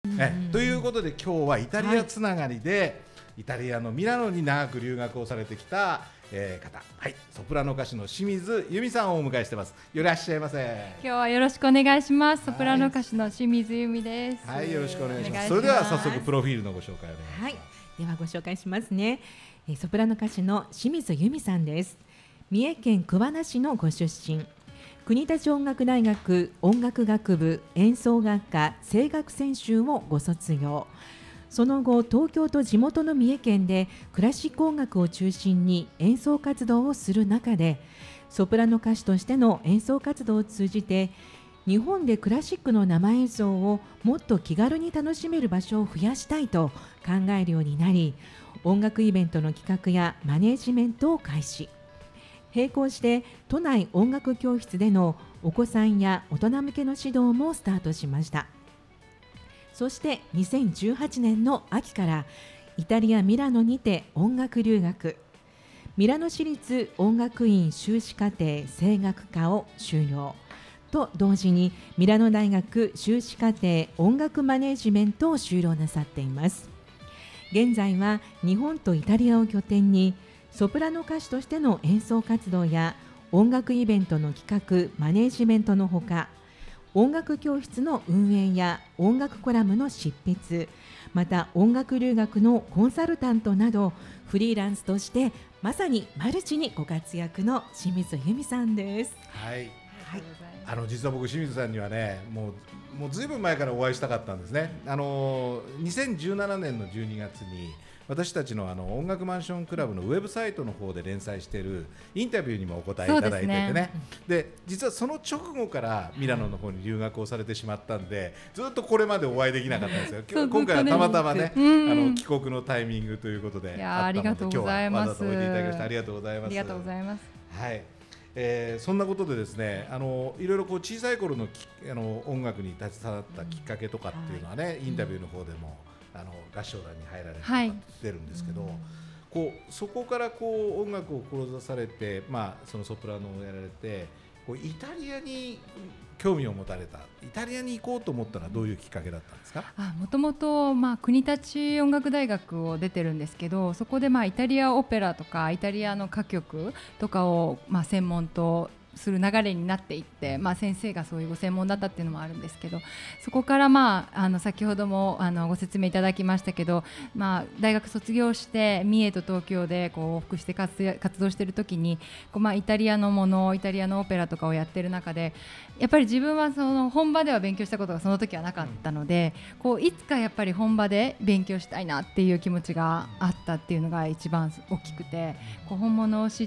ということで今日はイタリアつながりで、イタリアのミラノに長く留学をされてきた、方、ソプラノ歌手の清水由美さんをお迎えしてます。いらっしゃいませ。 今日はよろしくお願いします。ソプラノ歌手の清水由美です。 はい、よろしくお願いします。それでは早速プロフィールのご紹介をお願いします。 はい、ではご紹介しますね。ソプラノ歌手の清水由美さんです。三重県桑名市のご出身。国立音楽大学音楽学部演奏学科声楽専修をご卒業。その後、東京と地元の三重県でクラシック音楽を中心に演奏活動をする中で、ソプラノ歌手としての演奏活動を通じて日本でクラシックの生演奏をもっと気軽に楽しめる場所を増やしたいと考えるようになり、音楽イベントの企画やマネージメントを開始。並行して都内音楽教室でのお子さんや大人向けの指導もスタートしました。そして2018年の秋からイタリア・ミラノにて音楽留学、ミラノ市立音楽院修士課程声楽科を修了と同時にミラノ大学修士課程音楽マネジメントを修了なさっています。現在は日本とイタリアを拠点にソプラノ歌手としての演奏活動や音楽イベントの企画マネジメントのほか、音楽教室の運営や音楽コラムの執筆、また音楽留学のコンサルタントなどフリーランスとしてまさにマルチにご活躍の清水由美さんです。 はい、実は僕清水さんにはね、もうずいぶん前からお会いしたかったんですね。2017年の12月に私たちの音楽マンションクラブのウェブサイトの方で連載しているインタビューにもお答えいただいててね。で、実はその直後からミラノの方に留学をされてしまったんで、ずっとこれまでお会いできなかったんですよ。今回はたまたまね、帰国のタイミングということであったので、今日はわざとおいでいただきましてありがとうございます。 ありがとうございます。 はい。そんなことでですね、いろいろこう小さい頃の音楽に携わったきっかけとかっていうのはね、インタビューの方でも合唱団に入られて出るんですけど、そこから音楽を志されて、そのソプラノをやられてイタリアに興味を持たれた、イタリアに行こうと思ったのはどういうきっかけだったんですか？ もともと国立音楽大学を出てるんですけど、そこでイタリアオペラとかイタリアの歌曲とかを専門とする流れになっていって、先生がそういうご専門だったっていうのもあるんですけど、そこから先ほどもご説明いただきましたけど、大学卒業して三重と東京で往復して活動している時にイタリアのもの、イタリアのオペラとかをやってる中で、やっぱり自分はその本場では勉強したことがその時はなかったので、いつかやっぱり本場で勉強したいなっていう気持ちがあったっていうのが一番大きくて、本物を知って、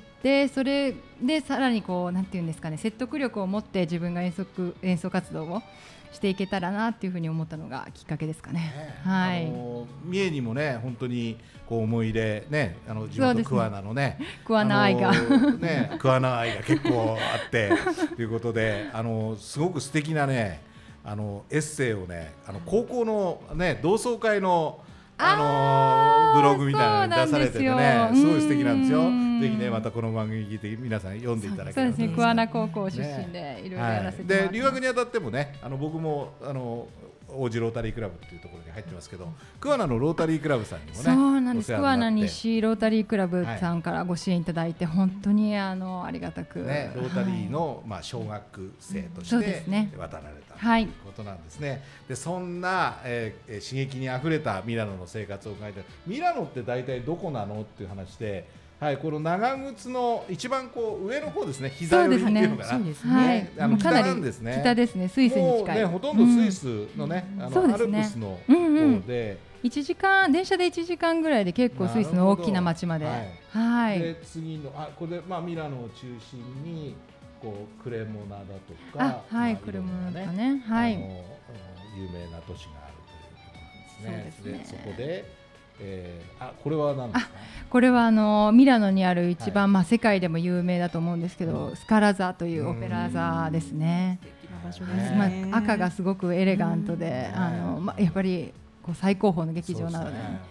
それでさらになんていうんですかね、説得力を持って自分が演奏活動をしていけたらなっていうふうに思ったのがきっかけですかね。はい。 三重にもね、本当に思い入れね、地元桑名のね、 桑名愛が桑名愛が結構あってということで、すごく素敵なね、エッセイをね、高校のね同窓会のブログみたいなのに出されててね、すごい素敵なんですよ。ぜひね、またこの番組聞いて皆さん読んでいただければと思います。 そうですね、桑名高校出身でいろいろやらせてもらってます。 で、留学にあたってもね、僕も王子ロータリークラブっていうところに入ってますけど、桑名のロータリークラブさんにもね、 そうなんです。桑名西ロータリークラブさんからご支援いただいて、本当にありがたく、 ロータリーの小学生として渡られたということなんですね。で、そんな刺激にあふれたミラノの生活を考えて、ミラノって大体どこなのっていう話で、この長靴の一番上の方ですね、膝寄りっていうのかな、北なんですね。 北ですね、スイスに近い。 ほとんどスイスのね、アルプスの方で、 電車で1時間ぐらいで結構スイスの大きな町まで。 で、次のこれでミラノを中心にクレモナだとか、 クレモナとかね、 有名な都市があるということなんですね。で、そこでこれは何ですか？ これはミラノにある一番、世界でも有名だと思うんですけど、スカラ座というオペラ座ですね。赤がすごくエレガントで、やっぱり最高峰の劇場なので、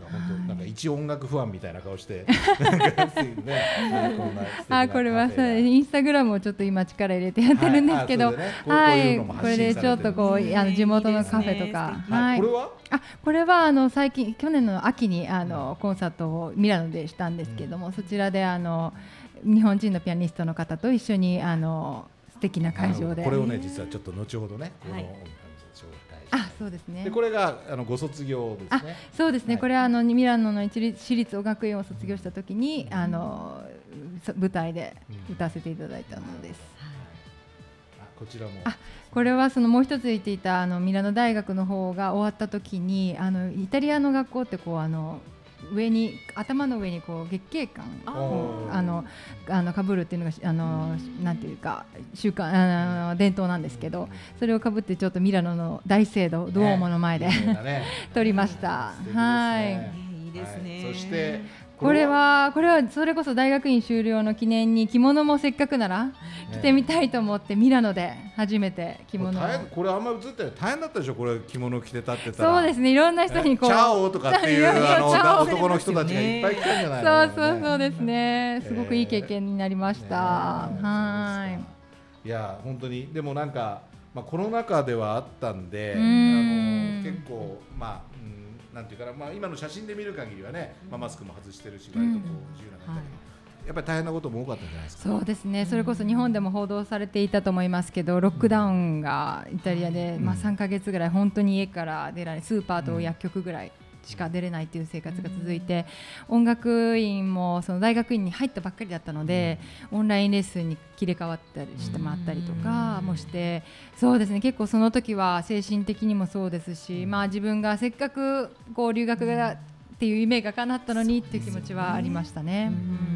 本当なんか一音楽ファンみたいな顔してなんかね、 これはインスタグラムをちょっと今力入れてやってるんですけど、はい、これでちょっとこう地元のカフェとか、 はい、これはこれは最近去年の秋にコンサートをミラノでしたんですけども、そちらで日本人のピアニストの方と一緒に素敵な会場で、 これをね実はちょっと後ほどね、このそうですね。 でこれがご卒業ですね。 そうですね。これはミラノの私立音楽院を卒業した時に舞台で歌わせていただいたのです。 こちらも。 これはもう一つ言っていたミラノ大学の方が終わった時にイタリアの学校ってこう上に頭の上にこう月桂冠をかぶるっていうのがなんていうか習慣伝統なんですけど、それをかぶってちょっとミラノの大聖堂ドゥオモの前で撮りました。はい。 いいですね。 そしてこれはそれこそ大学院修了の記念に着物もせっかくなら着てみたいと思ってミラノで初めて着物を。 これあんまり映ってない、大変だったでしょ、これ着物着て立ってたら。 そうですね、いろんな人にこうチャオとかっていう男の人たちがいっぱい来たんじゃないの。 そうですね、すごくいい経験になりました。はい。 いや本当にでもなんかコロナ禍ではあったんで結構なんていうかな、今の写真で見る限りはね、マスクも外してるし割とこう自由な方に、やっぱり大変なことも多かったんじゃないですか。 そうですね、それこそ日本でも報道されていたと思いますけど、ロックダウンがイタリアで3ヶ月ぐらい本当に家から出られない、スーパーと薬局ぐらいしか出れないという生活が続いて、音楽院もその大学院に入ったばっかりだったので、オンラインレッスンに切り替わったりしてもらったりとかもして、そうですね、結構その時は精神的にもそうですし、自分がせっかくこう留学がっていう夢が叶ったのにっていう気持ちはありましたね。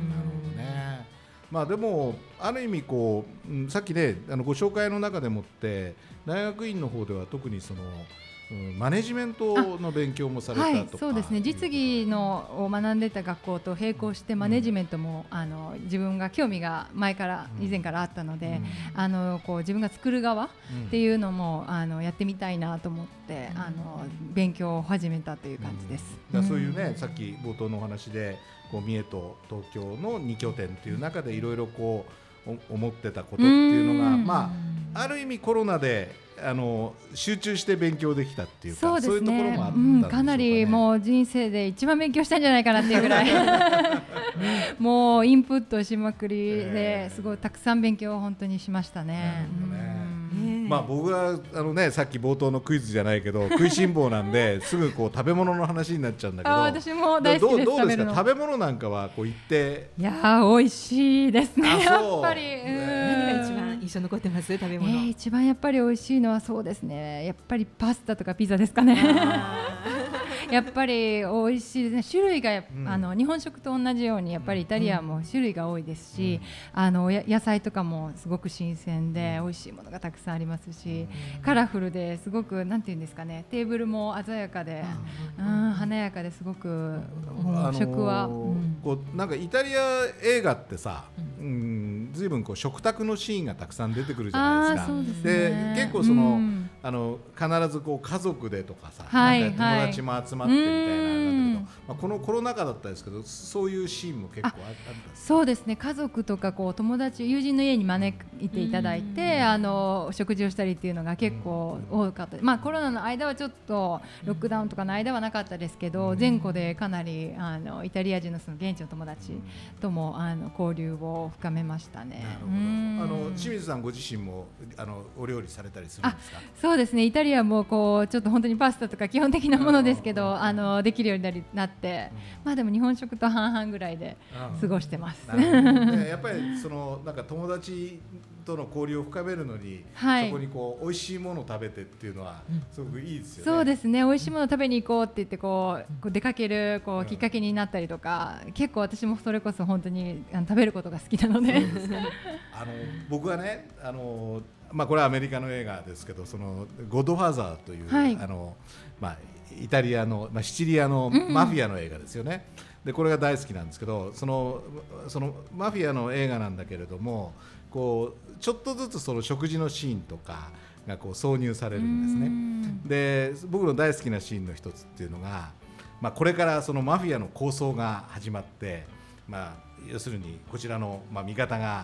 でもある意味こう、さっきねご紹介の中でもって大学院の方では特にそのマネジメントの勉強もされたとか。 そうですね、実技を学んでた学校と並行してマネジメントも自分が興味が以前からあったので、こう自分が作る側っていうのもやってみたいなと思って勉強を始めたという感じです。 そういうね、さっき冒頭のお話でこう三重と東京の2拠点っていう中でいろいろこう思ってたことっていうのが、ある意味コロナで集中して勉強できたっていうか、そういうところもあったんでしょうかね。 かなりもう人生で一番勉強したんじゃないかなっていうぐらいもうインプットしまくりですごいたくさん勉強を本当にしましたね。 僕はさっき冒頭のクイズじゃないけど食いしん坊なんですぐこう食べ物の話になっちゃうんだけど、 私も大好きです。 どうですか、食べ物なんかはこう行って。 いや美味しいですね、やっぱり。 何が一番印象残ってます？食べ物、 一番やっぱり美味しいのはそうですね、やっぱりパスタとかピザですかねやっぱり美味しいですね。種類が日本食と同じようにやっぱりイタリアも種類が多いですし、野菜とかもすごく新鮮で美味しいものがたくさんありますし、カラフルですごくなんていうんですかね、テーブルも鮮やかで華やかですごく食はこうなんかイタリア映画ってさ、随分こう食卓のシーンがたくさん出てくるじゃないですか。で結構その必ずこう家族でとかさ、なんか友達も集まってみたいななんだけど、このコロナ禍だったんですけど、そういうシーンも結構あったんです。 そうですね、家族とかこう友達友人の家に招いていただいて食事をしたりっていうのが結構多かった。コロナの間はちょっとロックダウンとかの間はなかったですけど、前後でかなりイタリア人のその現地の友達とも交流を深めましたね。 清水さんご自身もお料理されたりするんですか？ そうですね、イタリアもこうちょっと本当にパスタとか基本的なものですけどできるようになって、でも日本食と半々ぐらいで過ごしてます。 やっぱりそのなんか友達との交流を深めるのに、そこにこう美味しいものを食べてっていうのはすごくいいですよね。 そうですね、美味しいものを食べに行こうって言ってこう出かけるきっかけになったりとか、結構私もそれこそ本当に食べることが好きなので僕はねこれはアメリカの映画ですけど、そのゴッドファーザーという、イタリアの、シチリアのマフィアの映画ですよね。でこれが大好きなんですけど、そのマフィアの映画なんだけれども、こうちょっとずつその食事のシーンとかがこう挿入されるんですね。で僕の大好きなシーンの一つっていうのがこれからそのマフィアの抗争が始まって、要するにこちらの味方が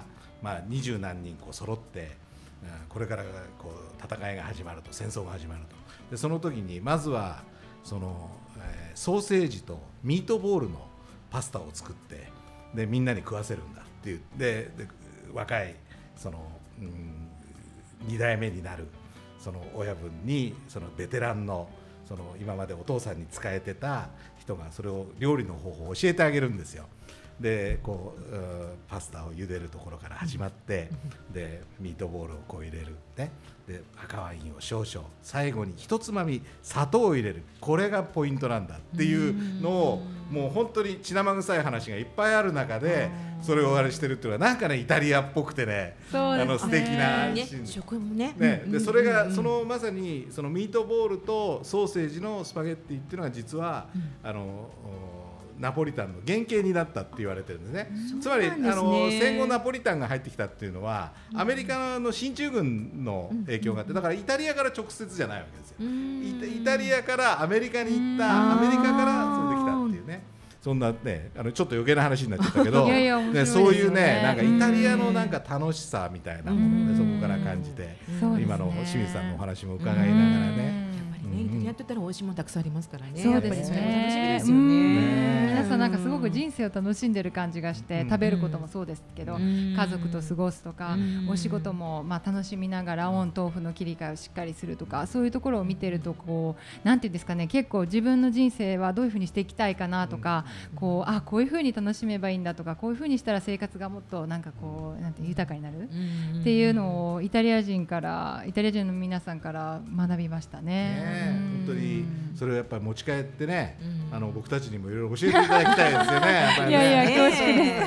20何人揃って、これから戦いが始まると、戦争が始まると。でその時にまずはその、ソーセージとミートボールのパスタを作って、でみんなに食わせるんだっていう。で若いその、2代目になるその親分に、そのベテランのその今までお父さんに仕えてた人がそれを料理の方法を教えてあげるんですよ。でパスタを茹でるところから始まって、でミートボールを入れる、ね、で赤ワインを少々、最後に一つまみ砂糖を入れる、これがポイントなんだっていうのを、もう本当に血生臭い話がいっぱいある中でそれをあれしてるっていうのはなんかねイタリアっぽくてね、素敵なシーン、 食もね、 でそれがそのまさにそのミートボールとソーセージのスパゲッティっていうのが実は、ナポリタンの原型になったって言われてるんですね。つまり戦後ナポリタンが入ってきたっていうのは、アメリカの進駐軍の影響があって、だからイタリアから直接じゃないわけですよ。イタリアからアメリカに行った、アメリカからそれできたっていうね、そんなね、ちょっと余計な話になっちゃったけどね、そういうね、なんかイタリアのなんか楽しさみたいなものをね、そこから感じて、今の清水さんのお話も伺いながらね、 イタリアって言ったら美味しいものたくさんありますからね。 そうですね。 やっぱりそれも楽しみですよね。 皆さんなんかすごく人生を楽しんでる感じがして、食べることもそうですけど、家族と過ごすとか、お仕事も楽しみながらオンとオフの切り替えをしっかりするとか、そういうところを見てるとなんていうんですかね、結構自分の人生はどういうふうにしていきたいかなとか、こういうふうに楽しめばいいんだとか、こういうふうにしたら生活がもっとなんかなんて豊かになるっていうのをイタリア人の皆さんから学びましたね。 本当にそれをやっぱり持ち帰ってね、僕たちにもいろいろ教えていただきたいですよね。 いやいや恐縮です。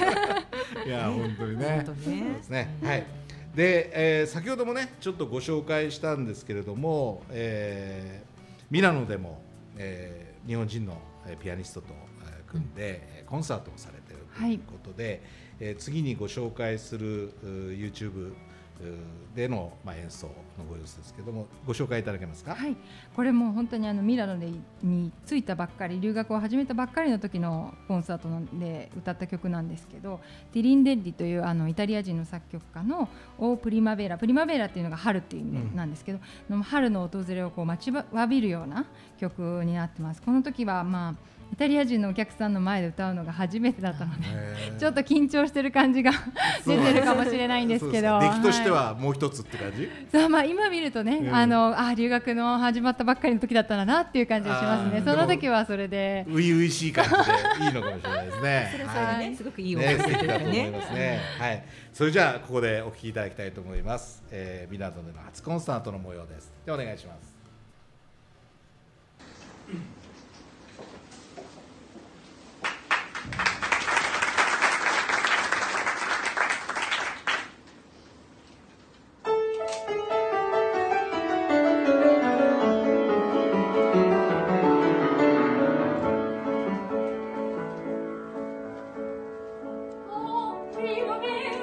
いや本当にね。そうですね。はい。で、先ほどもねちょっとご紹介したんですけれども、ミラノでも、日本人のピアニストと組んでコンサートをされているということで、次にご紹介する YouTubeでの演奏のご様子ですけども、ご紹介いただけますか。 はい、これも本当にミラノに着いたばっかり、留学を始めたばっかりの時のコンサートで歌った曲なんですけど、ティリンデッリというイタリア人の作曲家のオープリマベラっていうのが春っていう意味なんですけど、春の訪れを待ちわびるような曲になってます。この時はイタリア人のお客さんの前で歌うのが初めてだったのでちょっと緊張してる感じが出てるかもしれないんですけど、 出来としてはもう一つって感じ。 今見るとね、留学の始まったばっかりの時だったなっていう感じがしますね。その時はそれで初々しい感じでいいのかもしれないですね。 それはね、すごくいい音楽素敵だと思いますね。はい、それじゃあここでお聴きいただきたいと思います。ミラノでの初コンサートの模様です。でお願いします。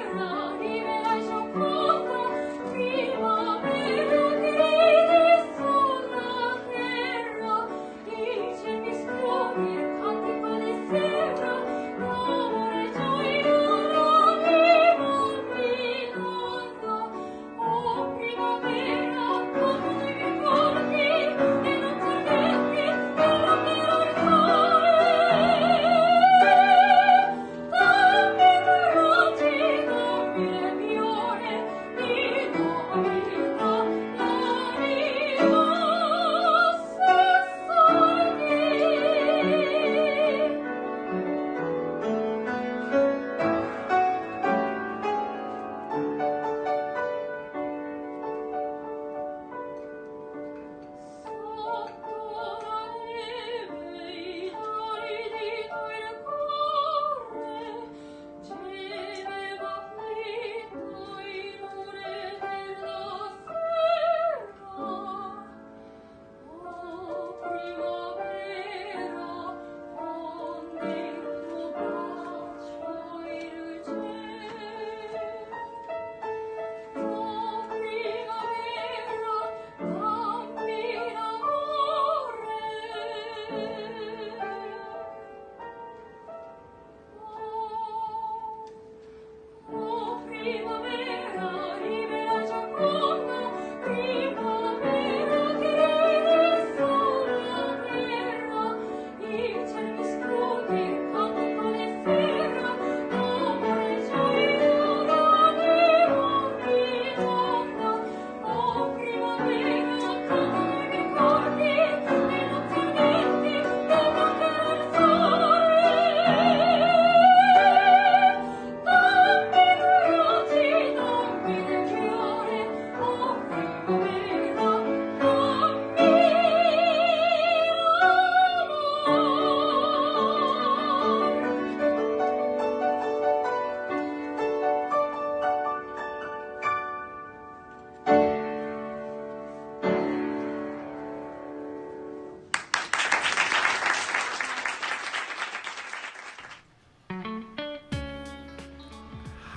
Primavera,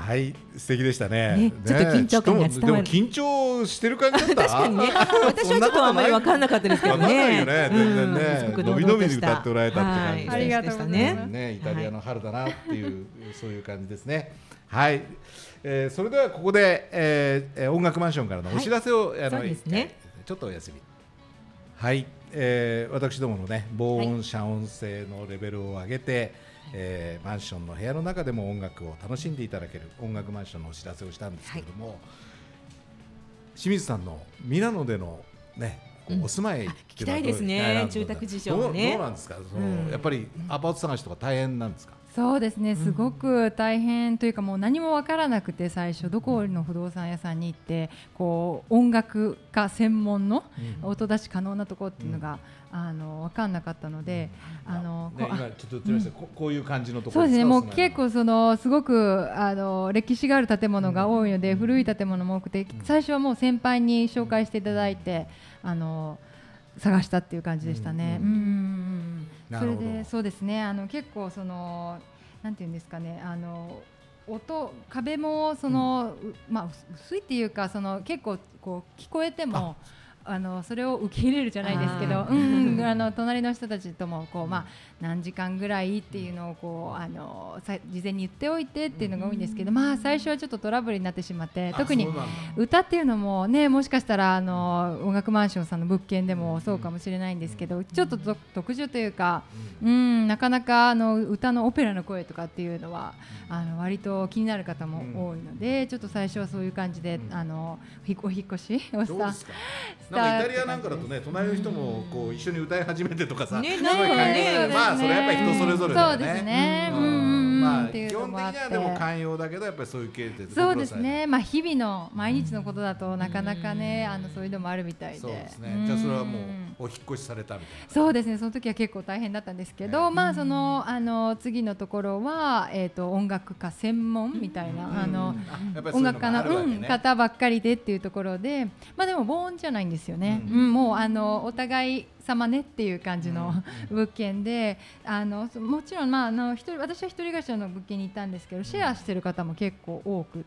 はい、素敵でしたね。 ね、ちょっと緊張感が伝わる。 でも緊張してる感じだった。 確かにね。私はちょっとあまり分からなかったですけどね。 分からないよね、全然ね。 すごく伸び伸び歌っておられたって感じで。 ありがとうございます。 ね、イタリアの春だなっていうそういう感じですね。はい。それではここで音楽マンションからのお知らせをそうですね。 ちょっとお休み。はい。私どものね、防音遮音性のレベルを上げて、マンションの部屋の中でも音楽を楽しんでいただける音楽マンションのお知らせをしたんですけれども、清水さんのミラノでのね、お住まい聞きたいですね。住宅事情ね。 どうなんですか。やっぱりアパート探しとか大変なんですか。 そうですね、すごく大変というか、もう何も分からなくて、最初どこの不動産屋さんに行ってこう音楽家専門の音出し可能なところっていうのが分かんなかったので、 今ちょっと言ってました、こういう感じのところですか。そうですね、もう結構すごく歴史がある建物が多いので、古い建物も多くて、最初はもう先輩に紹介していただいて探したっていう感じでしたね。それでそうですね、結構なんていうんですかね、壁も薄いっていうか、結構こう聞こえてもそれを受け入れるじゃないですけど、隣の人たちともこう、何時間ぐらいっていうのをこう事前に言っておいてっていうのが多いんですけど、最初はちょっとトラブルになってしまって、特に歌っていうのもね、もしかしたら音楽マンションさんの物件でもそうかもしれないんですけど、ちょっと特殊というか、なかなか歌のオペラの声とかっていうのは割と気になる方も多いので、ちょっと最初はそういう感じでお引越しをした。 なんかイタリアなんかだとね、隣の人もこう一緒に歌い始めてとかさ、 ね、なんかね、 それやっぱり人それぞれだよね。 そうですね。 基本的にはでも寛容だけど、やっぱりそういう経営で。 そうですね。日々の毎日のことだとなかなかね、そういうのもあるみたいで。 そうですね。じゃあそれはもうお引越しされたみたいな。 そうですね。その時は結構大変だったんですけど、その次のところは音楽家専門みたいな音楽家の方ばっかりでっていうところで、でも防音じゃないんですよね。もうお互い様ねっていう感じの物件で、もちろん私は一人暮らしの物件に行ったんですけど、シェアしてる方も結構多くって、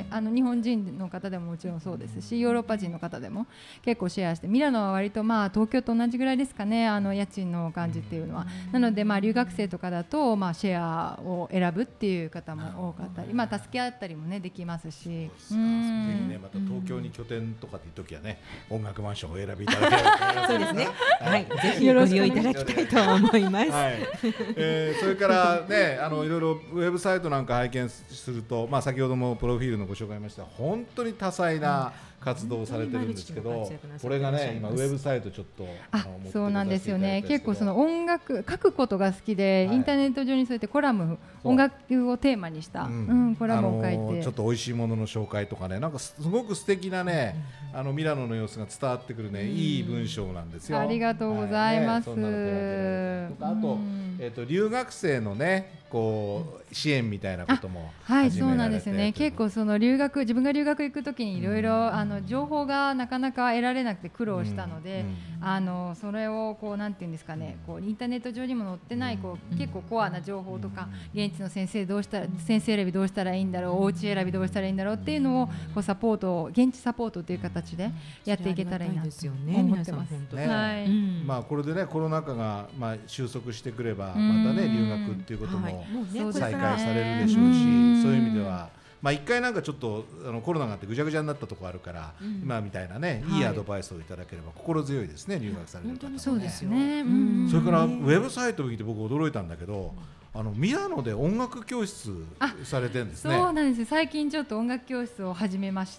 日本人の方でももちろんそうですし、ヨーロッパ人の方でも結構シェアして、ミラノは割と東京と同じぐらいですかね、家賃の感じっていうのは。なので留学生とかだとシェアを選ぶっていう方も多かったり、助け合ったりもねできますし、ぜひね、また東京に拠点とかっていう時はね、音楽マンションをお選びいただければ。 そうですね。はい、ぜひご利用いただきたいと思います。 それからね、いろいろウェブサイトなんか拝見すると、先ほどもプロフィールのご紹介しました、本当に多彩な活動をされてるんですけど、これがね、今ウェブサイトちょっとそうなんですよね。結構音楽書くことが好きで、インターネット上にそうやってコラム、音楽をテーマにしたコラムを書いて、 ちょっと美味しいものの紹介とかね、なんかすごく素敵なね、ミラノの様子が伝わってくるね、いい文章なんですよ。 ありがとうございます。 あと留学生のね、こう支援みたいなこともそうなんですよね。結構自分が留学行くときにいろいろ情報がなかなか得られなくて苦労したので、それをこうなんていうんですかね、こうインターネット上にも載ってない結構コアな情報とか、現地の先生選びどうしたらいいんだろう、お家選びどうしたらいいんだろうっていうのをこう現地サポートという形でやっていけたらいいなと思ってます。 これでね、コロナ禍が収束してくれば、またね留学っていうことも再開されるでしょうし、そういう意味では一回なんかちょっとコロナがあってぐちゃぐちゃになったところあるから、今みたいなね、いいアドバイスをいただければ心強いですね、留学される方もね。 そうですね。 それからウェブサイトを見て僕驚いたんだけど、ミラノで音楽教室されてるんですね。 そうなんです。最近ちょっと音楽教室を始めまして、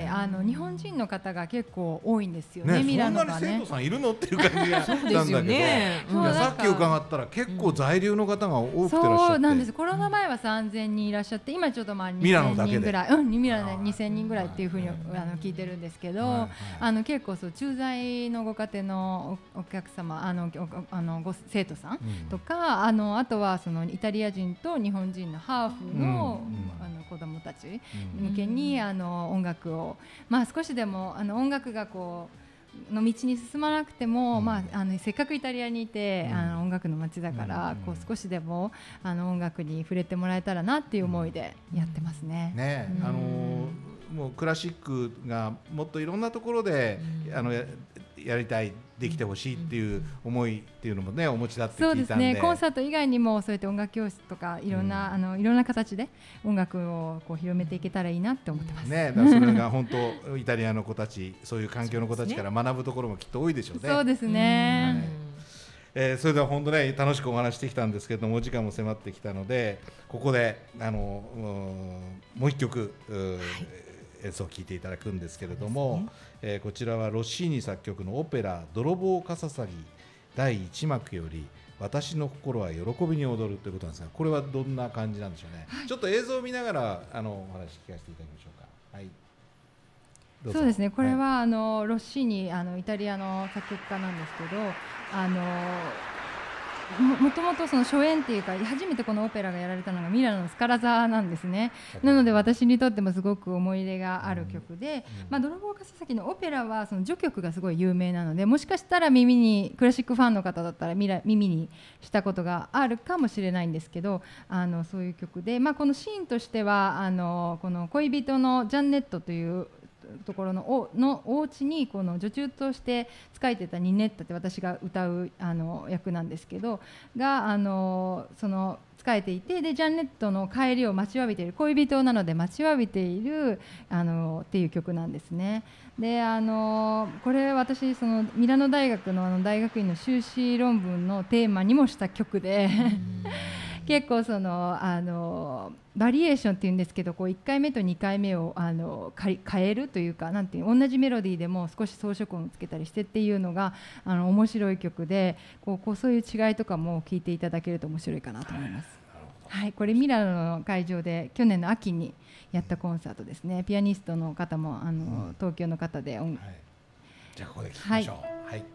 日本人の方が結構多いんですよね。ミラノがね。 そんなに生徒さんいるのっていう感じがしたんだけど、さっき伺ったら結構在留の方が多くてらっしゃって。 そうなんです。コロナ前は3000人いらっしゃって、今ちょっと2000人ぐらい、ミラノで2000人ぐらいっていうふうに聞いてるんですけど、結構駐在のご家庭のお客様、ご生徒さんとか、あとはイタリア人と日本人のハーフの子どもたち向けに音楽を少しでも音楽がこうの道に進まなくても、せっかくイタリアにいて、音楽の街だから、こう少しでも音楽に触れてもらえたらなっていう思いでやってますね。 もうクラシックがもっといろんなところで、やりたい、できてほしいっていう思いっていうのもねお持ちだって聞いたんで。 そうですね、コンサート以外にもそうやって音楽教室とかいろんな形で音楽をこう広めていけたらいいなって思ってますね。だからそれが本当イタリアの子たち、そういう環境の子たちから学ぶところもきっと多いでしょうね。 そうですね。 それでは本当ね楽しくお話してきたんですけども、お時間も迫ってきたので、ここでもう一曲、演奏を聴いていただくんですけれども、こちらはロッシーニ作曲のオペラ泥棒かささぎ第1幕より私の心は喜びに踊るということなんですが、これはどんな感じなんでしょうね。ちょっと映像を見ながらお話聞かせていただきましょうか。はい、 そうですね、これはロッシーニイタリアの作曲家なんですけど、もともとその初演っていうか初めてこのオペラがやられたのがミラノのスカラ座なんですね。なので私にとってもすごく思い入れがある曲で、泥棒かささぎのオペラはその序曲がすごい有名なので、もしかしたらクラシックファンの方だったら耳にしたことがあるかもしれないんですけど、そういう曲で、このシーンとしてはこの恋人のジャンネットというところのお家にこの女中として仕えてたニネッタって私が歌う役なんですけどがその仕えていて、でジャンネットの帰りを待ちわびている、恋人なので待ちわびているっていう曲なんですね。でこれ私そのミラノ大学の大学院の修士論文のテーマにもした曲で結構そのバリエーションっていうんですけど、こう1回目と2回目を変えるというか、なんていう同じメロディーでも少し装飾音をつけたりしてっていうのが面白い曲で、そういう違いとかも聞いていただけると面白いかなと思います。はい、これミラノの会場で去年の秋にやったコンサートですね。ピアニストの方も東京の方で、 じゃあここで聞きましょう。はい。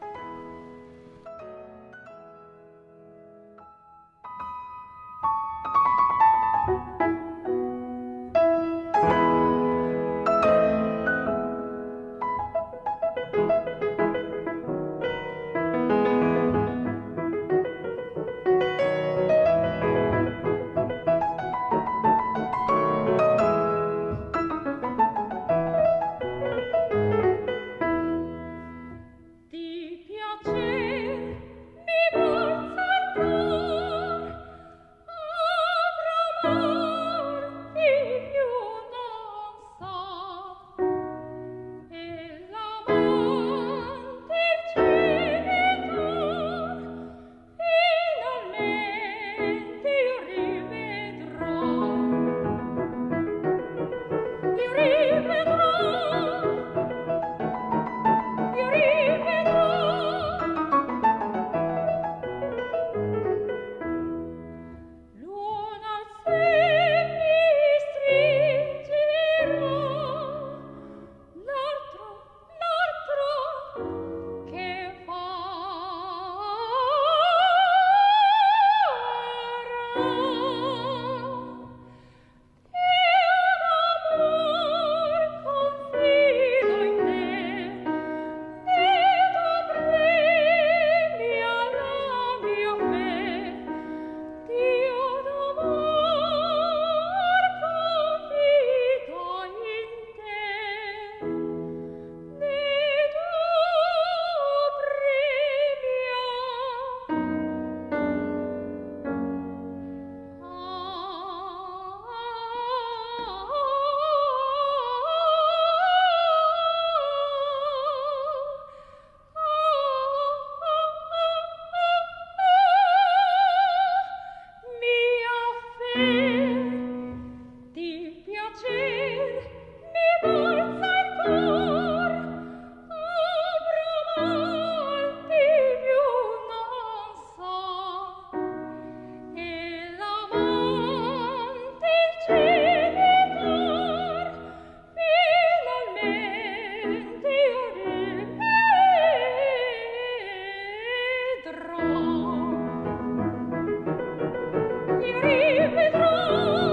rivedrò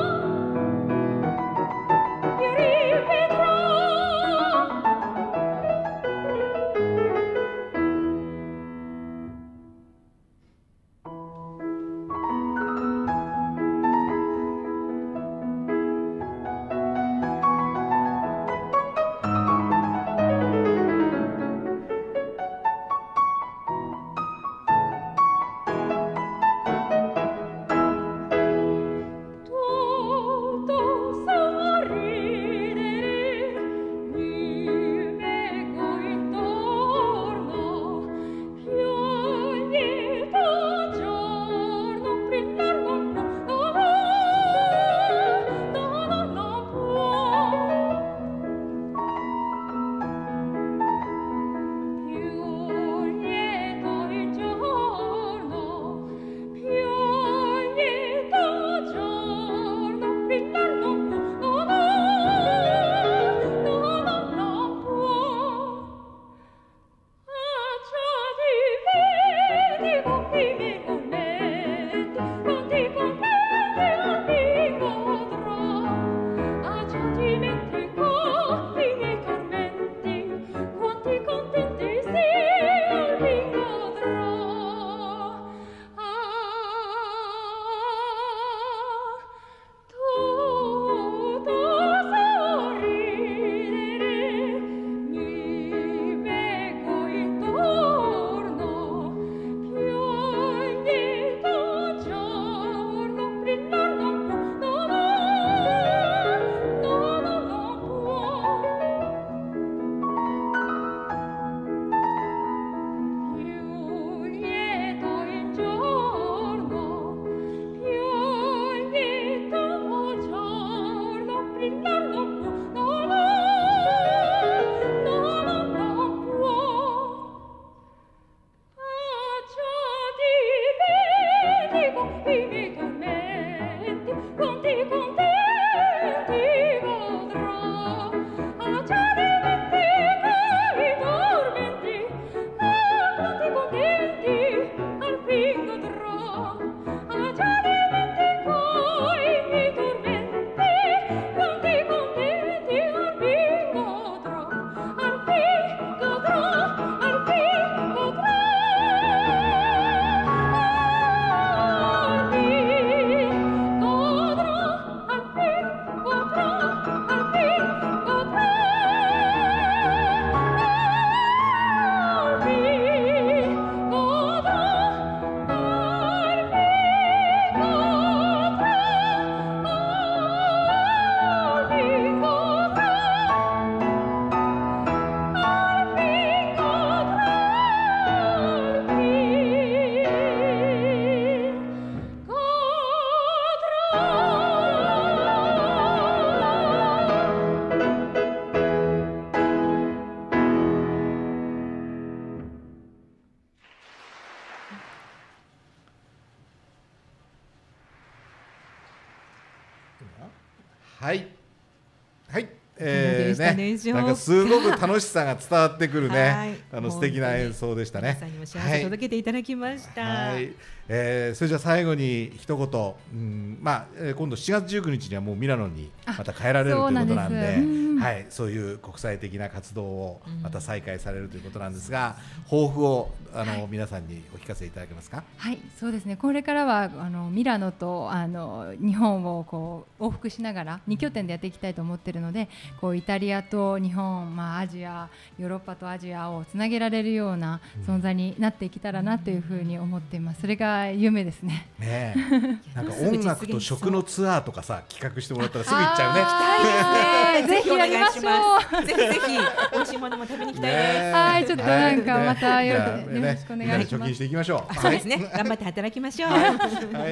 はいはい。 なんかすごく楽しさが伝わってくるね、素敵な演奏でしたね。 皆さんにも幸せ届けていただきました。 はい、それじゃあ最後に一言、今度7月19日にはもうミラノにまた帰られるということなんで、はい、そういう国際的な活動をまた再開されるということなんですが、抱負を皆さんにお聞かせいただけますか。 はい、そうですね。これからはミラノと日本をこう往復しながら2拠点でやっていきたいと思っているので、こうイタリアと日本、アジア、ヨーロッパとアジアをつなげられるような存在になっていけたらなというふうに思っています。それが夢ですね。 ねえ、なんか音楽と食のツアーとかさ企画してもらったらすぐ行っちゃうね。 行きたいですね。ぜひお願いします。ぜひぜひ美味しいものも食べに行きたいです。 はい、ちょっとなんかまたよろしくお願いします。 貯金していきましょう。 そうですね。頑張って働きましょう。 はい。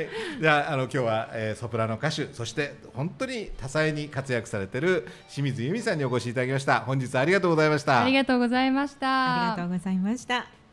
じゃあ今日はソプラノ歌手、そして本当に多彩に活躍されている清水由美さんにお越しいただきました。本日ありがとうございました。 ありがとうございました。 ありがとうございました。